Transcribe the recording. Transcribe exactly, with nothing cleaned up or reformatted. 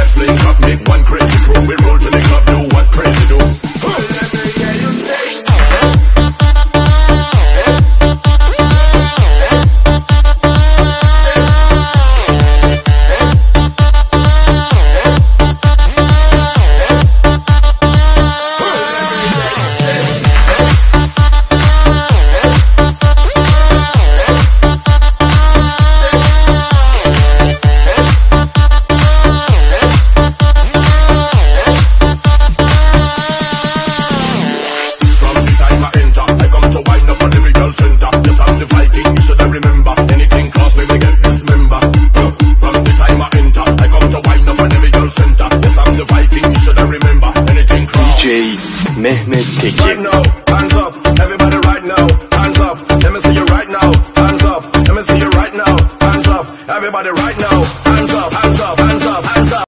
let's link up, make one crazy crew. We roll to the club, do what crazy do. Huh. Let me hear you say. Center. Yes, I'm the Viking, you should remember. Anything cost me, we get dismember. Huh. From the time I enter, I come to wind up on every girl center. Yes, I'm the Viking, you should remember. Anything cross. D J Mehmet Tekin.